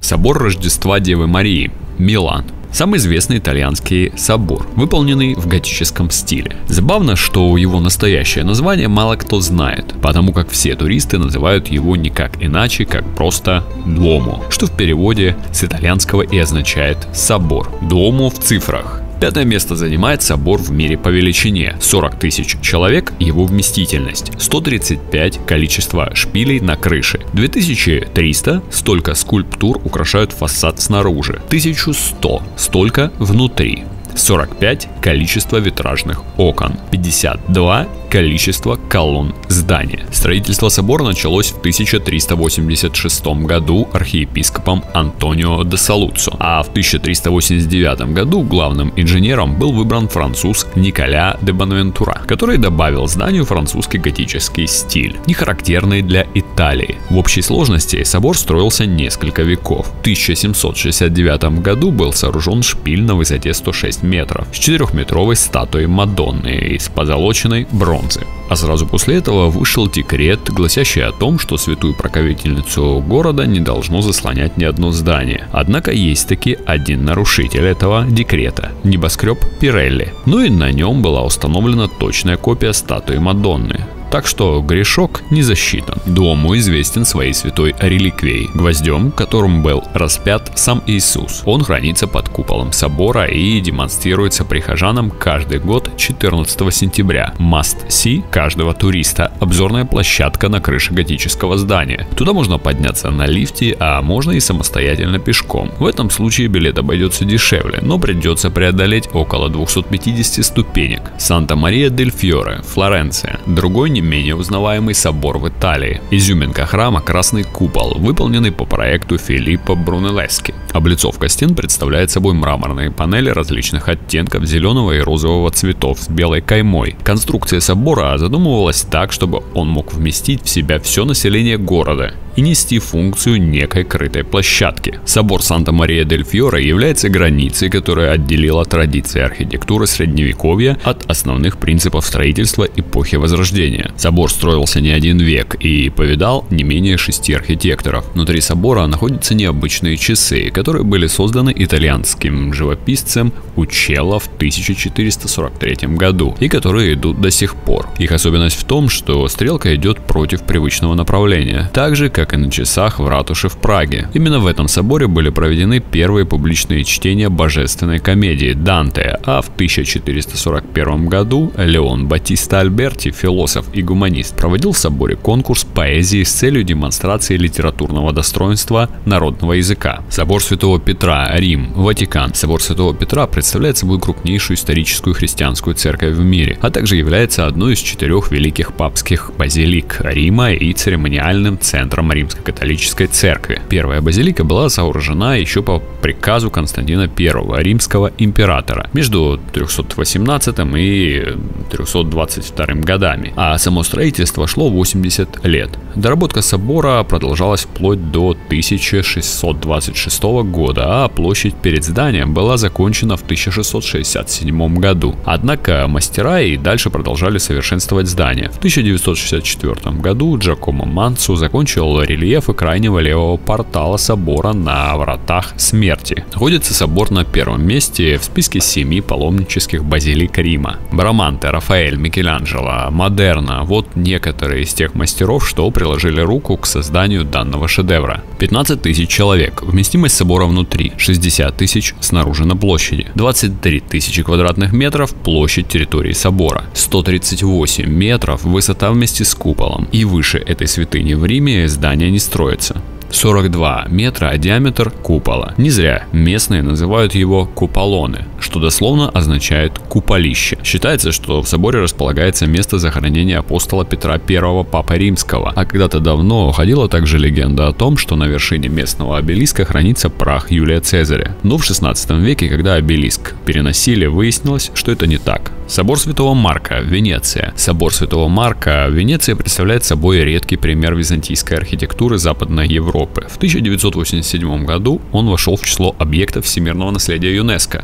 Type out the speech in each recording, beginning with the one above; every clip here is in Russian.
Собор Рождества Девы Марии, Милан. Самый известный итальянский собор, выполненный в готическом стиле. Забавно, что его настоящее название мало кто знает, потому как все туристы называют его никак иначе, как просто Дуомо, что в переводе с итальянского и означает собор. Дуомо в цифрах. 5-е место занимает собор в мире по величине. 40 тысяч человек его вместительность. 135 количество шпилей на крыше. 2300 столько скульптур украшают фасад снаружи. 1100 столько внутри. 45 количество витражных окон, 52 количество колонн здания. Строительство собора началось в 1386 году архиепископом Антонио де Салуццо, а в 1389 году главным инженером был выбран француз Николя де Бонавентура, который добавил зданию французский готический стиль, не характерный для Италии. В общей сложности собор строился несколько веков. В 1769 году был сооружен шпиль на высоте 106 метров с 4-метровой статуей Мадонны из позолоченной бронзы. А сразу после этого вышел декрет, гласящий о том, что святую покровительницу города не должно заслонять ни одно здание. Однако есть таки один нарушитель этого декрета – небоскреб Пирелли. Ну и на нем была установлена точная копия статуи Мадонны. Так что грешок не засчитан. Дуомо известен своей святой реликвией – гвоздем, которым был распят сам Иисус. Он хранится под куполом собора и демонстрируется прихожанам каждый год 14 сентября. Must see каждого туриста. Обзорная площадка на крыше готического здания. Туда можно подняться на лифте, а можно и самостоятельно пешком. В этом случае билет обойдется дешевле, но придется преодолеть около 250 ступенек. Санта-Мария-дель-Фьоре, Флоренция. Другой не менее узнаваемый собор в Италии. Изюминка храма – красный купол, выполненный по проекту Филиппо Брунеллески. Облицовка стен представляет собой мраморные панели различных оттенков зеленого и розового цветов с белой каймой. Конструкция собора задумывалась так, чтобы он мог вместить в себя все население города и нести функцию некой крытой площадки. Собор Санта-Мария-дель-Фьоре является границей, которая отделила традиции архитектуры средневековья от основных принципов строительства эпохи Возрождения. Собор строился не один век и повидал не менее 6 архитекторов. Внутри собора находятся необычные часы, которые были созданы итальянским живописцем Учелло в 1443 году и которые идут до сих пор. Их особенность в том, что стрелка идет против привычного направления, так же как и на часах в ратуше в Праге. Именно в этом соборе были проведены первые публичные чтения божественной комедии Данте, а в 1441 году Леон Батиста Альберти, философ и гуманист, проводил в соборе конкурс поэзии с целью демонстрации литературного достоинства народного языка. Собор Святого Петра, Рим, Ватикан. Собор Святого Петра представляет собой крупнейшую историческую христианскую церковь в мире, а также является одной из 4 великих папских базилик Рима и церемониальным центром Римско-католической церкви. Первая базилика была сооружена еще по приказу Константина I, римского императора, между 318 и 322 годами, а само строительство шло 80 лет. Доработка собора продолжалась вплоть до 1626 года, а площадь перед зданием была закончена в 1667 году. Однако мастера и дальше продолжали совершенствовать здание. В 1964 году Джакомо Манцо закончил рельефы крайнего левого портала собора на вратах смерти. Находится собор на первом месте в списке 7 паломнических базилик Рима. Браманте, Рафаэль, Микеланджело, Модерна – вот некоторые из тех мастеров, что приложили руку к созданию данного шедевра. 15 тысяч человек. Вместимость собора внутри. 60 тысяч снаружи на площади. 23 тысячи квадратных метров площадь территории собора. 138 метров высота вместе с куполом. И выше этой святыни в Риме здание не строится. 42 метра диаметр купола. Не зря местные называют его куполоны, что дословно означает куполище. Считается, что в соборе располагается место захоронения апостола Петра I, Папы Римского, а когда-то давно ходила также легенда о том, что на вершине местного обелиска хранится прах Юлия Цезаря. Но в 16 веке, когда обелиск переносили, выяснилось, что это не так. Собор Святого Марка, Венеция. Собор Святого Марка в Венеции представляет собой редкий пример византийской архитектуры Западной Европы. В 1987 году он вошел в число объектов всемирного наследия ЮНЕСКо. Здесь находится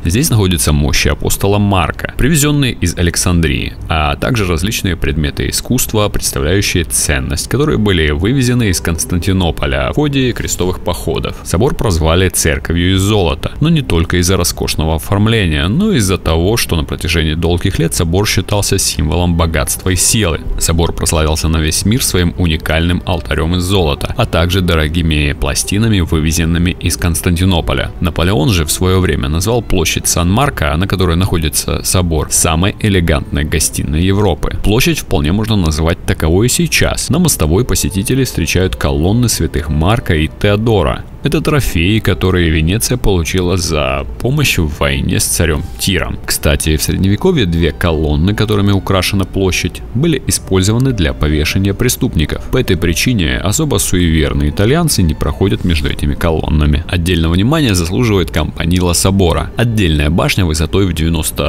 находятся мощи апостола Марка, привезенные из Александрии, а также различные предметы искусства, представляющие ценность, которые были вывезены из Константинополя в ходе крестовых походов. Собор прозвали церковью из золота, но не только из-за роскошного оформления, но и из-за того, что на протяжении долгих лет собор считался символом богатства и силы. Собор прославился на весь мир своим уникальным алтарем из золота, а также дорогими пластинами, вывезенными из Константинополя. Наполеон же в свое время назвал площадь Сан-Марко, на которой находится собор, самой элегантной гостиной Европы. Площадь вполне можно назвать таковой и сейчас. На мостовой посетители встречают колонны святых Марка и Теодора. Это трофеи, которые Венеция получила за помощь в войне с царем Тиром. Кстати, в средневековье две колонны, которыми украшена площадь, были использованы для повешения преступников. По этой причине особо суеверные итальянцы не проходят между этими колоннами. Отдельного внимания заслуживает кампанила собора. Отдельная башня высотой в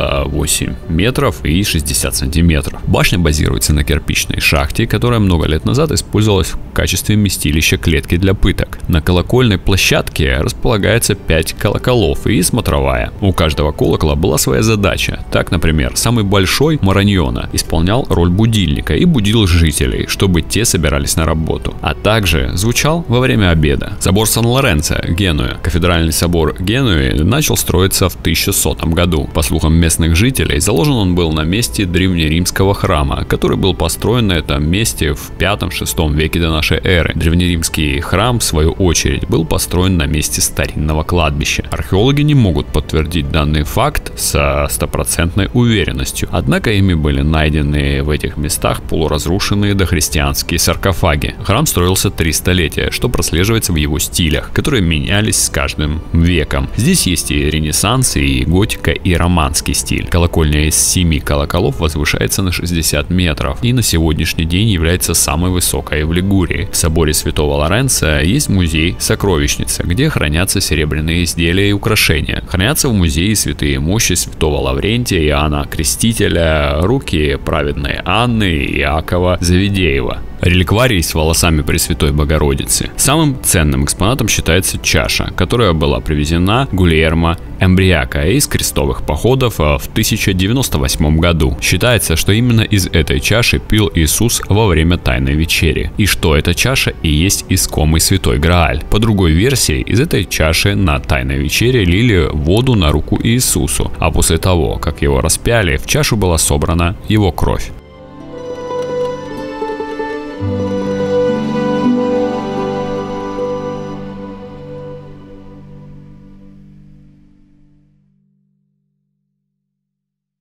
98 метров и 60 сантиметров. Башня базируется на кирпичной шахте, которая много лет назад использовалась в качестве вместилища клетки для пыток. На колокольной площадке располагается 5 колоколов и смотровая. У каждого колокола была своя задача. Так, например, самый большой, Мараньона, исполнял роль будильника и будил жителей, чтобы те собирались на работу. А также звучал во время обеда. Собор Сан-Лоренцо, Генуя. Кафедральный собор Генуи начал строиться в 1100 году. По слухам местных жителей, заложен он был на месте древнеримского храма, который был построен на этом месте в 5-6 веке до нашей эры. Древнеримский храм, в свою очередь, был построен на месте старинного кладбища. Археологи не могут подтвердить данный факт со стопроцентной уверенностью, однако ими были найдены в этих местах полуразрушенные дохристианские саркофаги. Храм строился 3 столетия, что прослеживается в его стилях, которые менялись с каждым веком. Здесь есть и ренессанс, и готика, и романский стиль. Колокольня из 7 колоколов возвышается на 60 метров и на сегодняшний день является самой высокой в Лигурии. В соборе Святого Лоренцо есть музей сокровищница, где хранятся серебряные изделия и украшения. Хранятся в музее святые мощи святого Лаврентия, Иоанна Крестителя, руки праведной Анны и Иакова Завидеева. Реликварий с волосами Пресвятой Богородицы. Самым ценным экспонатом считается чаша, которая была привезена Гульермо Эмбриако из крестовых походов в 1098 году. Считается, что именно из этой чаши пил Иисус во время Тайной вечери, и что эта чаша и есть искомый Святой Грааль. По другой версии, из этой чаши на Тайной вечере лили воду на руку Иисусу, а после того, как его распяли, в чашу была собрана его кровь.